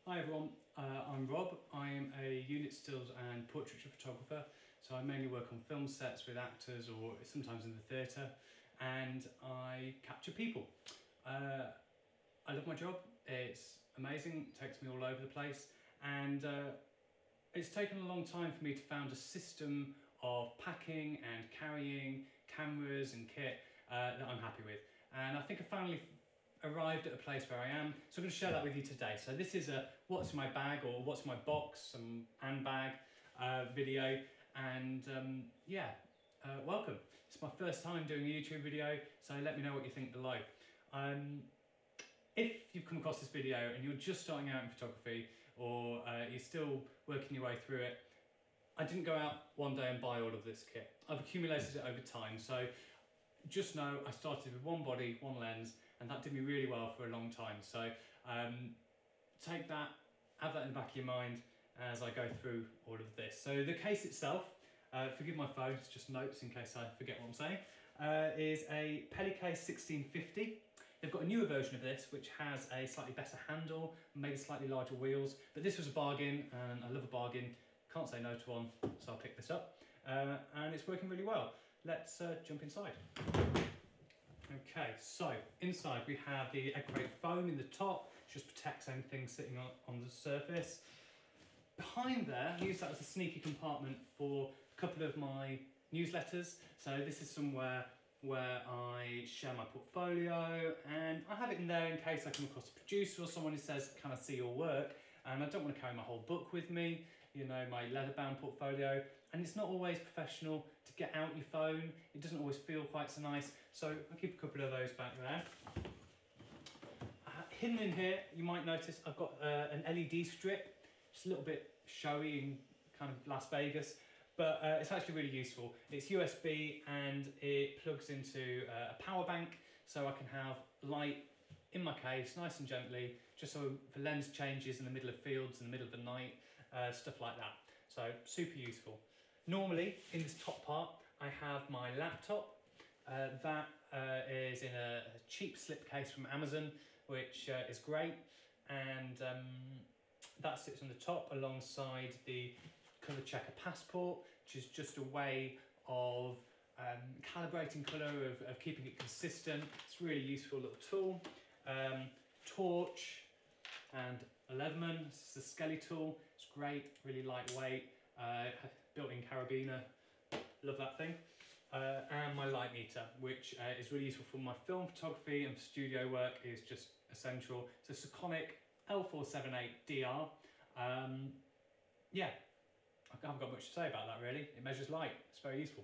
Hi everyone, I'm Rob. I'm a unit stills and portraiture photographer, so I mainly work on film sets with actors or sometimes in the theatre, and I capture people. I love my job, it's amazing, it takes me all over the place, and it's taken a long time for me to found a system of packing and carrying cameras and kit that I'm happy with. And I think I finally arrived at a place where I am, so I'm going to share that with you today. So this is a what's in my bag or what's in my box, some handbag video, and welcome. It's my first time doing a YouTube video, so let me know what you think below. If you've come across this video and you're just starting out in photography or you're still working your way through it, I didn't go out one day and buy all of this kit. I've accumulated it over time, so just know I started with one body, one lens, and that did me really well for a long time. So take that, have that in the back of your mind as I go through all of this. So the case itself, forgive my phone, it's just notes in case I forget what I'm saying, is a Peli-Case 1650. They've got a newer version of this which has a slightly better handle, maybe slightly larger wheels, but this was a bargain and I love a bargain. Can't say no to one, so I'll pick this up. And it's working really well. Let's jump inside. Okay, so inside we have the egg crate foam in the top, which just protects anything sitting on the surface. Behind there, I use that as a sneaky compartment for a couple of my newsletters. So this is somewhere where I share my portfolio, and I have it in there in case I come across a producer or someone who says, can I see your work? And I don't want to carry my whole book with me, you know, my leather-bound portfolio, and it's not always professional to get out your phone. It doesn't always feel quite so nice, so I'll keep a couple of those back there. Hidden in here, you might notice I've got an LED strip, just a little bit showy in kind of Las Vegas, but it's actually really useful. It's USB and it plugs into a power bank, so I can have light in my case, nice and gently, just so the lens changes in the middle of fields, in the middle of the night, stuff like that. So super useful. Normally, in this top part, I have my laptop. That is in a cheap slipcase from Amazon, which is great. And that sits on the top alongside the colour checker passport, which is just a way of calibrating colour, of keeping it consistent. It's a really useful little tool. Torch and a Leatherman, this is the Skelly tool, it's great, really lightweight, built-in carabiner, love that thing. And my light meter, which is really useful for my film photography and for studio work, is just essential. It's a Sekonic L478DR. Yeah, I haven't got much to say about that really. It measures light, it's very useful.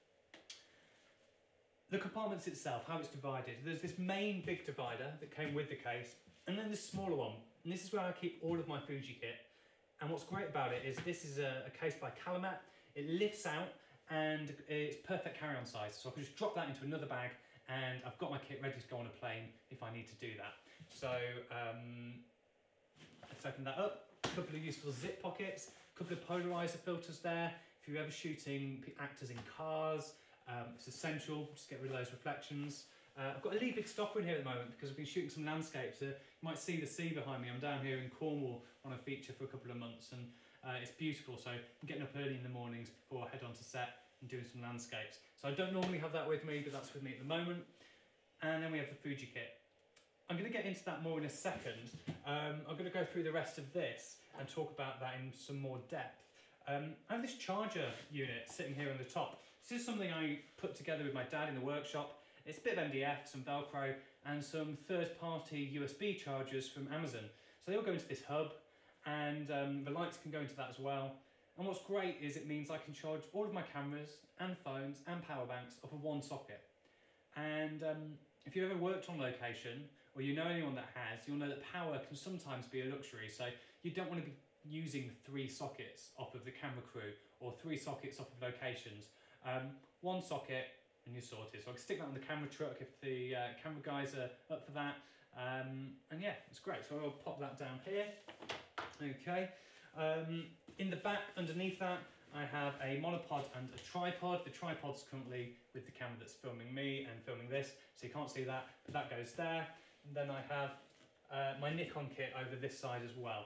The compartments itself, how it's divided. There's this main big divider that came with the case, and then this smaller one. And this is where I keep all of my Fuji kit. And what's great about it is this is a case by Calamat. It lifts out and it's perfect carry-on size. So I can just drop that into another bag and I've got my kit ready to go on a plane if I need to do that. So let's open that up. A couple of useful zip pockets, a couple of polarizer filters there. If you're ever shooting actors in cars, it's essential, just get rid of those reflections. I've got a Liebig stopper in here at the moment because I've been shooting some landscapes. You might see the sea behind me. I'm down here in Cornwall on a feature for a couple of months, and it's beautiful. So I'm getting up early in the mornings before I head onto set and doing some landscapes. So I don't normally have that with me, but that's with me at the moment. And then we have the Fuji kit. I'm going to get into that more in a second. I'm going to go through the rest of this and talk about that in some more depth. I have this charger unit sitting here on the top. This is something I put together with my dad in the workshop. It's a bit of MDF, some Velcro, and some third-party USB chargers from Amazon. So they all go into this hub, and the lights can go into that as well. And what's great is it means I can charge all of my cameras and phones and power banks off of one socket. And if you've ever worked on location, or you know anyone that has, you'll know that power can sometimes be a luxury. So you don't want to be using 3 sockets off of the camera crew or 3 sockets off of locations. One socket and you're sorted. So I can stick that on the camera truck if the camera guys are up for that. And yeah, it's great. So I'll pop that down here. Okay. In the back underneath that, I have a monopod and a tripod. The tripod's currently with the camera that's filming me and filming this, so you can't see that, but that goes there. And then I have my Nikon kit over this side as well.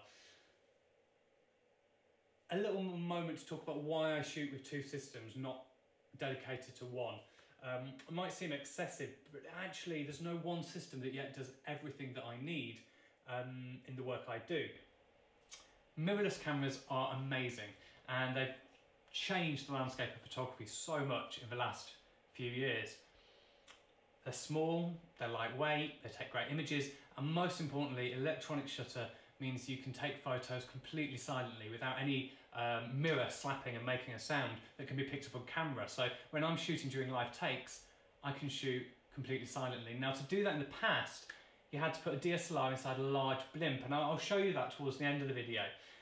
A little moment to talk about why I shoot with two systems, not dedicated to one. It might seem excessive, but actually there's no one system that yet does everything that I need in the work I do. Mirrorless cameras are amazing, and they've changed the landscape of photography so much in the last few years. They're small, they're lightweight, they take great images, and most importantly, electronic shutter means you can take photos completely silently without any mirror slapping and making a sound that can be picked up on camera. So when I'm shooting during live takes, I can shoot completely silently. Now, to do that in the past, you had to put a DSLR inside a large blimp, and I'll show you that towards the end of the video.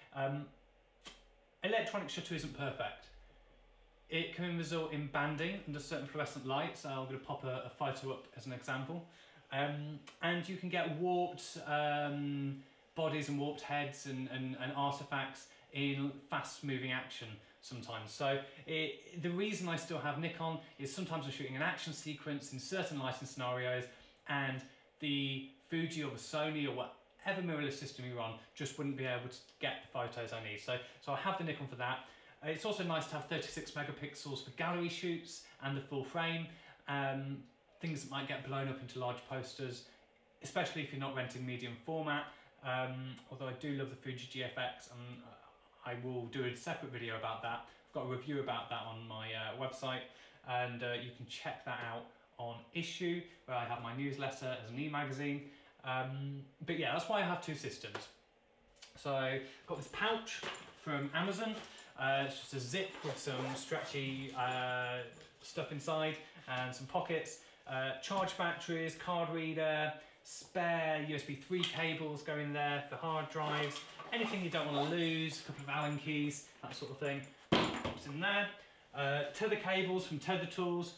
Electronic shutter isn't perfect. It can result in banding under certain fluorescent lights. So I'm going to pop a photo up as an example. And you can get warped bodies and warped heads and artifacts in fast moving action sometimes. So the reason I still have Nikon is sometimes I'm shooting an action sequence in certain lighting scenarios, and the Fuji or the Sony or whatever mirrorless system you're on just wouldn't be able to get the photos I need. So I have the Nikon for that. It's also nice to have 36 megapixels for gallery shoots and the full frame. Things that might get blown up into large posters, especially if you're not renting medium format. Although I do love the Fuji GFX, and I will do a separate video about that. I've got a review about that on my website, and you can check that out on Issue, where I have my newsletter as an e-magazine. But yeah, that's why I have two systems. So I've got this pouch from Amazon. It's just a zip with some stretchy stuff inside and some pockets. Charge batteries, card reader, spare USB 3 cables go in there for hard drives, anything you don't want to lose, a couple of Allen keys, that sort of thing, pops in there. Tether cables from Tether Tools.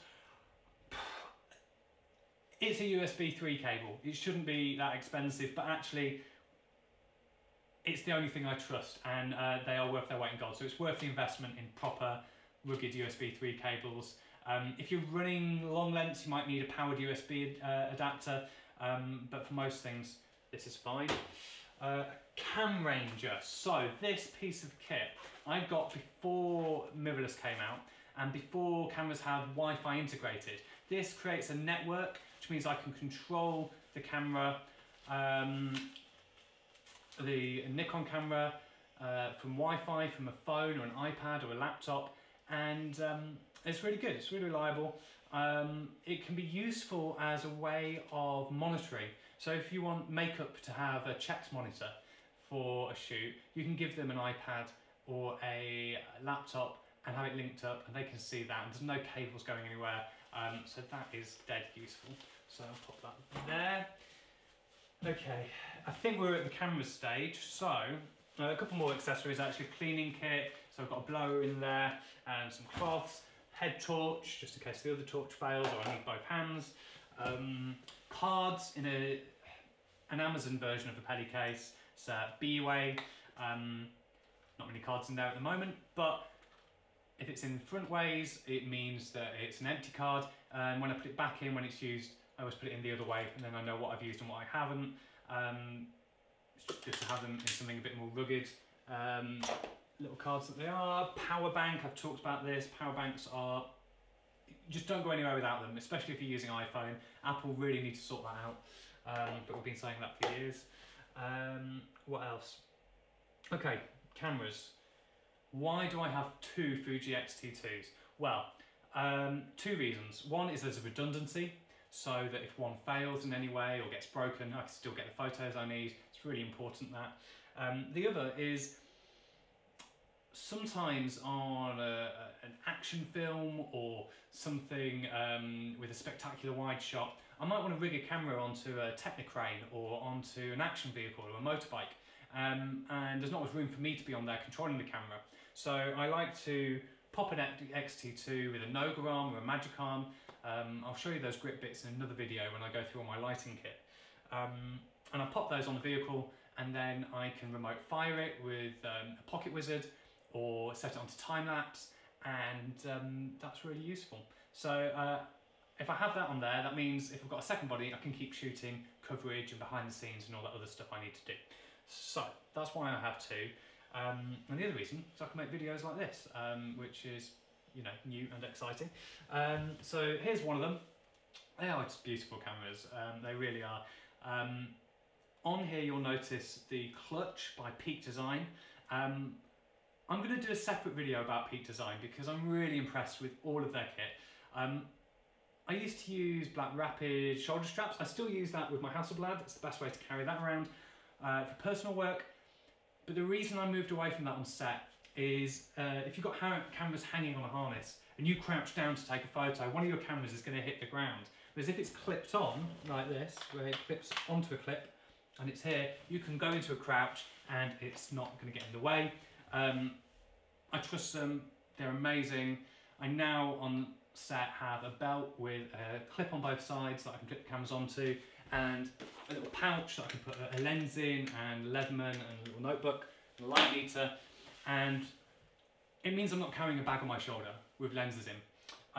It's a USB 3 cable. It shouldn't be that expensive, but actually it's the only thing I trust, and they are worth their weight in gold. So it's worth the investment in proper rugged USB 3 cables. If you're running long lengths, you might need a powered USB adapter, but for most things, this is fine. Cam Ranger. So this piece of kit I got before mirrorless came out and before cameras had Wi-Fi integrated. This creates a network, which means I can control the camera, the Nikon camera, from Wi-Fi, from a phone or an iPad or a laptop, and it's really good, it's really reliable. It can be useful as a way of monitoring. So if you want makeup to have a checked monitor for a shoot, you can give them an iPad or a laptop and have it linked up, and they can see that, and there's no cables going anywhere. So that is dead useful. So I'll pop that there. Okay, I think we're at the camera stage, so a couple more accessories actually. Cleaning kit, so I've got a blower in there and some cloths, head torch, just in case the other torch fails or I need both hands, cards in an Amazon version of the Peli case, it's B-Way, not many cards in there at the moment, but if it's in front ways, it means that it's an empty card, and when I put it back in, when it's used, I always put it in the other way, and then I know what I've used and what I haven't. It's just to have them in something a bit more rugged. Little cards that they are. Power bank, I've talked about this. Power banks are, just don't go anywhere without them, especially if you're using iPhone. Apple really need to sort that out, but we've been saying that for years. What else? Okay, cameras. Why do I have two Fuji X-T2s? Well, two reasons. One is there's a redundancy, so that if one fails in any way or gets broken, I can still get the photos I need. It's really important that. The other is sometimes on an action film or something with a spectacular wide shot, I might want to rig a camera onto a Technicrane or onto an action vehicle or a motorbike, and there's not much room for me to be on there controlling the camera. So I like to pop an X-T2 with a Noga arm or a Magic arm. I'll show you those grip bits in another video when I go through all my lighting kit. And I pop those on the vehicle, and then I can remote fire it with a Pocket Wizard or set it onto time lapse, and that's really useful. So if I have that on there, that means if I've got a second body, I can keep shooting coverage and behind the scenes and all that other stuff I need to do. So that's why I have two. And the other reason is I can make videos like this, which is, you know, new and exciting. So here's one of them. They are just beautiful cameras. They really are. On here you'll notice the clutch by Peak Design. I'm going to do a separate video about Peak Design because I'm really impressed with all of their kit. I used to use Black Rapid shoulder straps. I still use that with my Hasselblad. It's the best way to carry that around for personal work. But the reason I moved away from that on set is if you've got cameras hanging on a harness and you crouch down to take a photo, one of your cameras is going to hit the ground. Whereas if it's clipped on like this, where it clips onto a clip and it's here, you can go into a crouch and it's not going to get in the way. I trust them, they're amazing. I now on set have a belt with a clip on both sides that I can clip the cameras onto, and a little pouch that I can put a lens in, and Leatherman, and a little notebook, and a light meter, and it means I'm not carrying a bag on my shoulder with lenses in.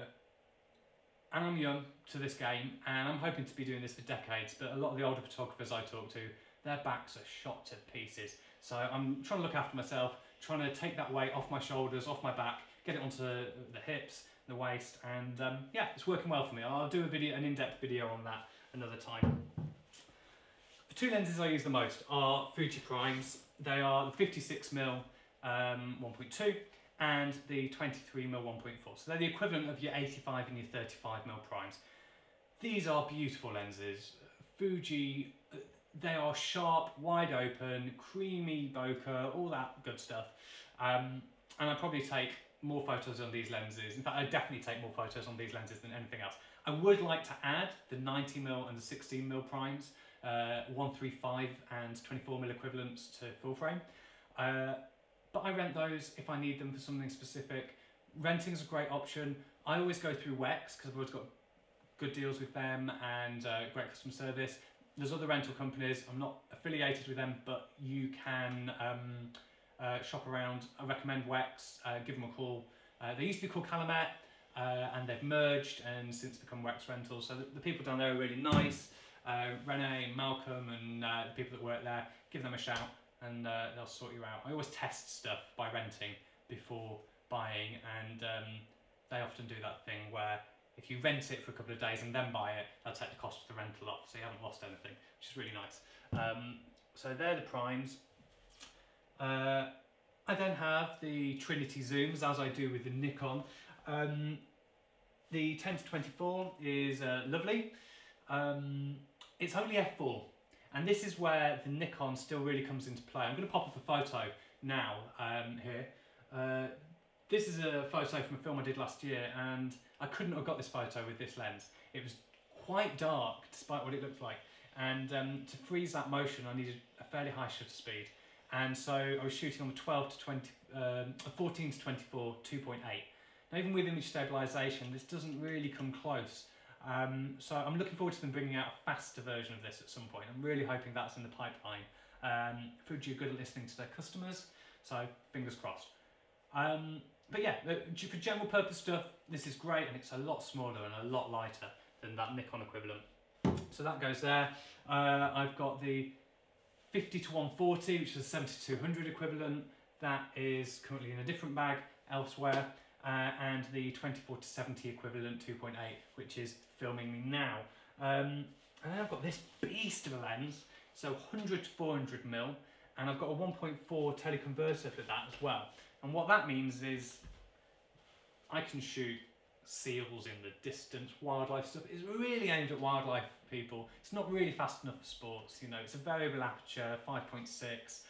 And I'm young to this game, and I'm hoping to be doing this for decades, but a lot of the older photographers I talk to, their backs are shot to pieces. So I'm trying to look after myself, trying to take that weight off my shoulders, off my back, get it onto the hips, the waist, and yeah, it's working well for me. I'll do an in-depth video on that another time. The two lenses I use the most are Fuji Primes. They are the 56mm 1.2 and the 23mm 1.4. So they're the equivalent of your 85 and your 35mm primes. These are beautiful lenses. Fuji, they are sharp, wide open, creamy bokeh, all that good stuff. And I probably take more photos on these lenses. In fact, I definitely take more photos on these lenses than anything else. I would like to add the 90mm and the 16mm primes, 135 and 24mm equivalents to full frame. But I rent those if I need them for something specific. Renting is a great option. I always go through Wex because I've always got good deals with them and great customer service. There's other rental companies. I'm not affiliated with them, but you can shop around. I recommend Wex. Give them a call. They used to be called Calumet, and they've merged and since become Wex Rentals. So the people down there are really nice. Renee and Malcolm and the people that work there, give them a shout and they'll sort you out. I always test stuff by renting before buying, and they often do that thing where if you rent it for a couple of days and then buy it, they'll take the cost of the rental off, so you haven't lost anything, which is really nice. So they're the primes. I then have the Trinity zooms, as I do with the Nikon. The 10-24 is lovely. It's only f4, and this is where the Nikon still really comes into play. I'm going to pop up a photo now here. This is a photo from a film I did last year, and I couldn't have got this photo with this lens. It was quite dark despite what it looked like, and to freeze that motion I needed a fairly high shutter speed, and so I was shooting on the 14 to 24 2.8. Now even with image stabilization this doesn't really come close. So I'm looking forward to them bringing out a faster version of this at some point. I'm really hoping that's in the pipeline. Fuji are good at listening to their customers, so fingers crossed. But yeah, for general purpose stuff, this is great, and it's a lot smaller and a lot lighter than that Nikon equivalent. So that goes there. I've got the 50-140, which is a 70-200 equivalent. That is currently in a different bag elsewhere. And the 24-70 equivalent 2.8, which is filming me now. And then I've got this beast of a lens, so 100-400mm, and I've got a 1.4 teleconverter for that as well. And what that means is I can shoot seals in the distance, wildlife stuff. It's really aimed at wildlife people. It's not really fast enough for sports, you know. It's a variable aperture, 5.6.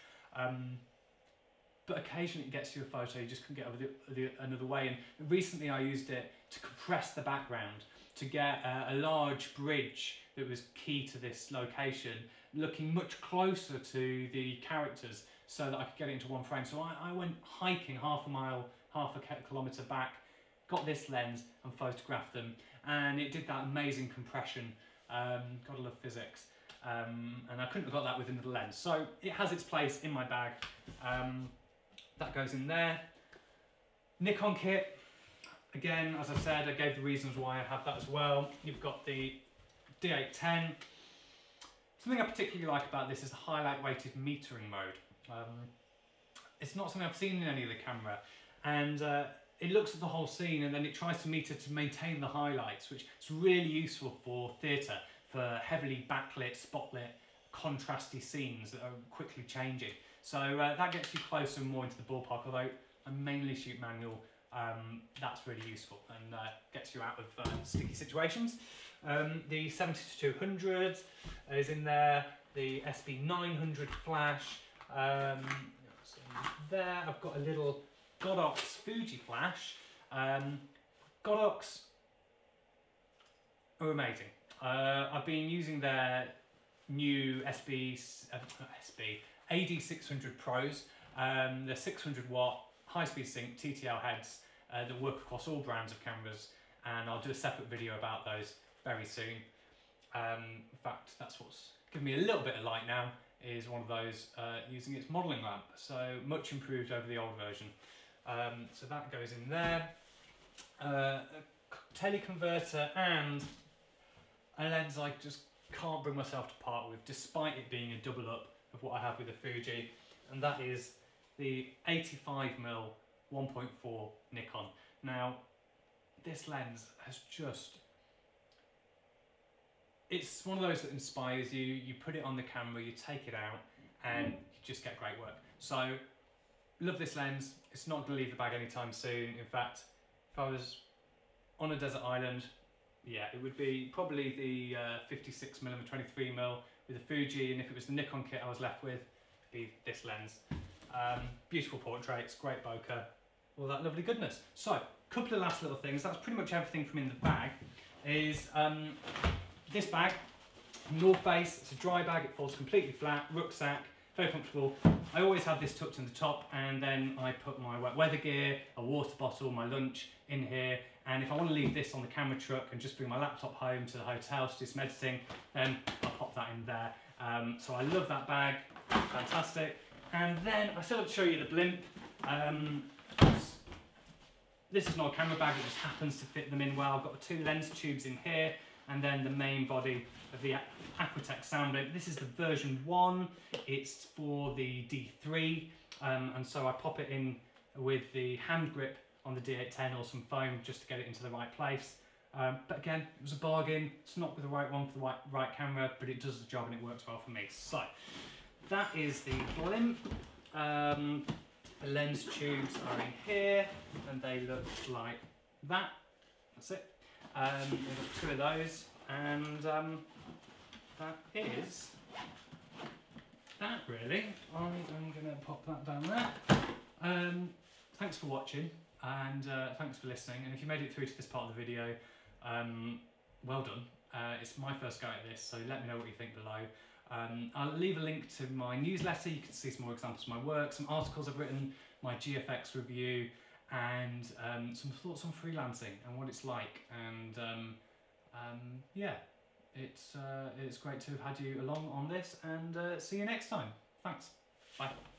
But occasionally it gets you a photo you just couldn't get over another way. And recently I used it to compress the background to get a large bridge that was key to this location looking much closer to the characters so that I could get it into one frame. So I went hiking half a kilometre back, got this lens and photographed them, and it did that amazing compression. Gotta love physics. And I couldn't have got that with another lens. So it has its place in my bag. That goes in there. Nikon kit, Again, as I said, I gave the reasons why I have that as well. You've got the D810. Something I particularly like about this is the highlight weighted metering mode. It's not something I've seen in any other camera, and it looks at the whole scene and then it tries to meter to maintain the highlights, which is really useful for theatre, for heavily backlit, spotlit, contrasty scenes that are quickly changing. So that gets you closer and more into the ballpark, although I mainly shoot manual. That's really useful and gets you out of sticky situations. The 70-200 is in there, the SB900 flash. There I've got a little Godox Fuji flash. Godox are amazing. I've been using their new AD600 Pros. They're 600 watt high-speed sync TTL heads that work across all brands of cameras, and I'll do a separate video about those very soon. In fact, that's what's giving me a little bit of light now, is one of those using its modelling lamp, so much improved over the old version. So that goes in there. A teleconverter and a lens I just can't bring myself to part with, despite it being a double up of what I have with the Fuji, and that is the 85mm 1.4 Nikon. Now, this lens has just, it's one of those that inspires you. You put it on the camera, you take it out, and you just get great work. So, love this lens. It's not going to leave the bag anytime soon. In fact, if I was on a desert island, yeah, it would be probably the 56mm 23mm with the Fuji, and if it was the Nikon kit I was left with, it'd be this lens. Beautiful portraits, great bokeh, all that lovely goodness. So, a couple of last little things. That's pretty much everything from in the bag. Is this bag, North Face. It's a dry bag, it folds completely flat, rucksack, very comfortable. I always have this tucked in the top, and then I put my wet weather gear, a water bottle, my lunch in here, and if I want to leave this on the camera truck and just bring my laptop home to the hotel to do some editing, then I'll pop that in there. So I love that bag, fantastic. And then I still have to show you the blimp. This is not a camera bag, it just happens to fit them in well. I've got the 2 lens tubes in here, and then the main body of the Aquatech sound blimp. This is the version 1, it's for the D3, and so I pop it in with the hand grip on the D810 or some foam just to get it into the right place. But again, it was a bargain. It's not the right one for the right camera, but it does the job and it works well for me. So, that is the blimp. The lens tubes are in here, and they look like that. That's it. We've got 2 of those, and that is that really. I'm going to pop that down there. Thanks for watching, and thanks for listening. And if you made it through to this part of the video, well done. It's my first go at this, so let me know what you think below. I'll leave a link to my newsletter. You can see some more examples of my work, some articles I've written, my GFX review, and some thoughts on freelancing and what it's like. And yeah, it's great to have had you along on this, and see you next time. Thanks. Bye.